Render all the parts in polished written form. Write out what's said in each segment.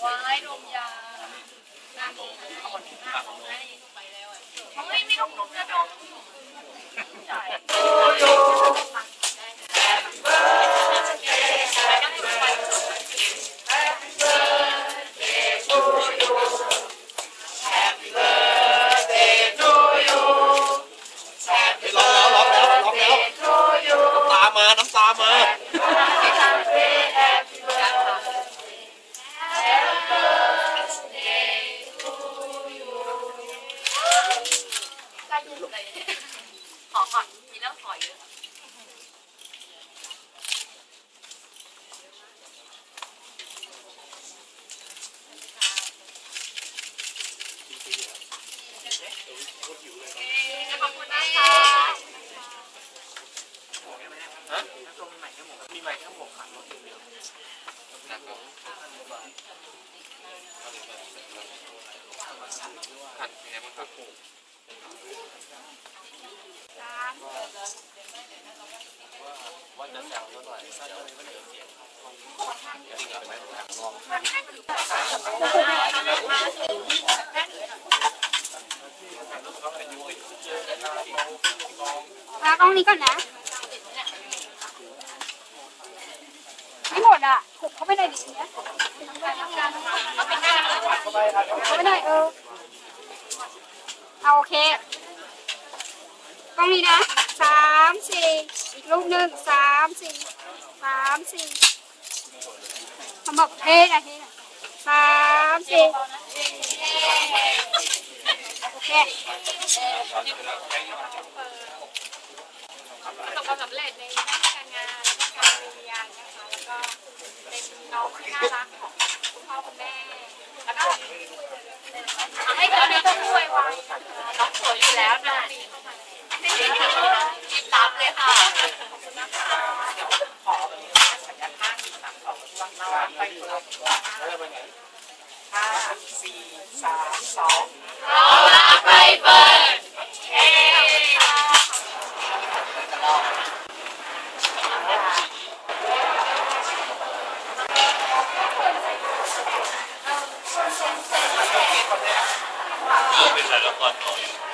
ว้ายดมยาน่าดมไปแล้วอ่ะเฮ้ยไม่ต้องกระดมใช่น้ำตามาขอก่อนมีเรื่องขอเยอะขอบคุณนะคะฮะมีใหม่แค่หมวกขันรถเดียวขันแค่มันขัดผูกว่าจะแซวเท่าไหร่เดี๋ยวไม่เหลือเสียงจริงเหรอไม่ทางนอกกล้องนี้ก่อนนะไม่หมดอ่ะขุดเขาไม่ได้ดิเนี้ยเขาไม่ได้เอาโอเคกล้องนี้นะ3 4อีกรูปหนึ่ง3 4 3 4ทำแบบเท่นะ3 4โอเคประสบความสำเร็จในด้านการงานและการเรียนนะคะแล้วก็เป็นน้องที่น่ารักของคุณพ่อคุณแม่แล้วก็ให้เขาได้ช่วยไว้น้องสวยอยู่แล้วนะรีบรับเลยค่ะขอบคุณนะคะเดี๋ยวขอสัญญาณ5 4 3 2วันมาวันไปเลย5 4 3 2เรารักไปเปิดเฮ้เป็นสายละครต่ออยู่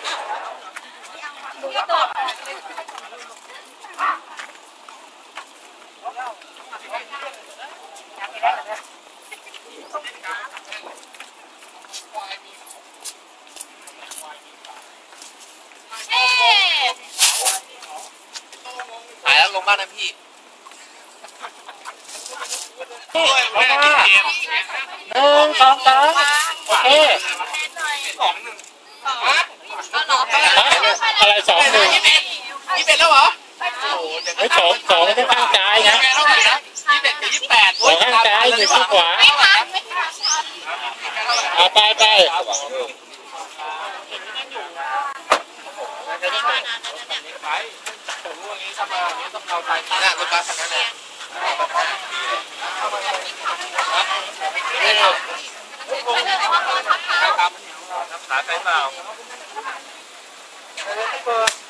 ถ่ายแล้วลงบ้านนะพี่1 2 3โอเคอะไร2 1นี่เป็นแล้วเหรอไม่2ไม่ได้ข้างซ้ายนะ21 กับ 28ข้างซ้ายอยู่ข้างขวาไปเอาไปน่ะรถบัสคันนั้นแหละครับขาไปเปล่า